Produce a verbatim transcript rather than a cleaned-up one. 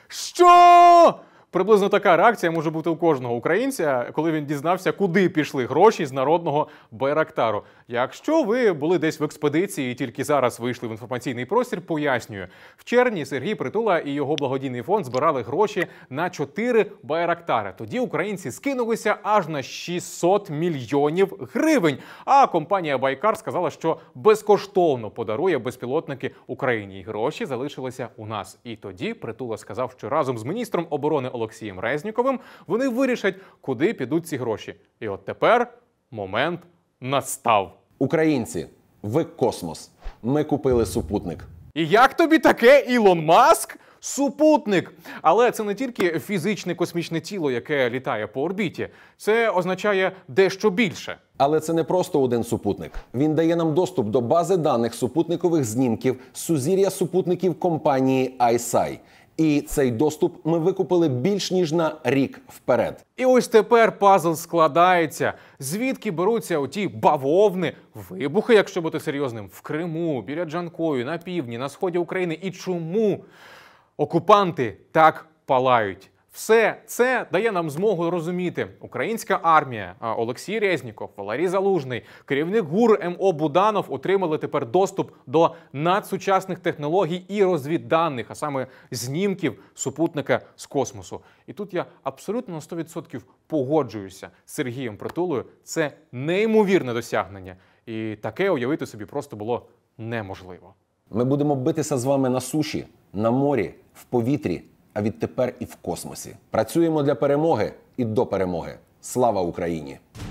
Що? Приблизно така реакція може бути у кожного українця, коли він дізнався, куди пішли гроші з народного Байрактару. Якщо ви були десь в експедиції і тільки зараз вийшли в інформаційний простір, пояснюю. В червні Сергій Притула і його благодійний фонд збирали гроші на чотири Байрактари. Тоді українці скинулися аж на шістсот мільйонів гривень. А компанія Байкар сказала, що безкоштовно подарує безпілотники Україні. І гроші залишилися у нас. І тоді Притула сказав, що разом з міністром оборони Олексієм Резніковим вони вирішать, куди підуть ці гроші. І от тепер момент настав. Українці, ви космос. Ми купили супутник. І як тобі таке, Ілон Маск? Супутник! Але це не тільки фізичне космічне тіло, яке літає по орбіті. Це означає дещо більше. Але це не просто один супутник. Він дає нам доступ до бази даних супутникових знімків сузір'я супутників компанії ай ес ай. І цей доступ ми викупили більш ніж на рік вперед. І ось тепер пазл складається. Звідки беруться оті бавовни, вибухи, якщо бути серйозним, в Криму, біля Джанкою, на півдні, на сході України. І чому окупанти так палають? Все це дає нам змогу розуміти. Українська армія, Олексій Резніков, Валерій Залужний, керівник ГУР ем о Буданов отримали тепер доступ до надсучасних технологій і розвідданих, а саме знімків супутника з космосу. І тут я абсолютно на сто відсотків погоджуюся з Сергієм Притулою. Це неймовірне досягнення. І таке уявити собі просто було неможливо. Ми будемо битися з вами на суші, на морі, в повітрі, а відтепер і в космосі. Працюємо для перемоги і до перемоги. Слава Україні!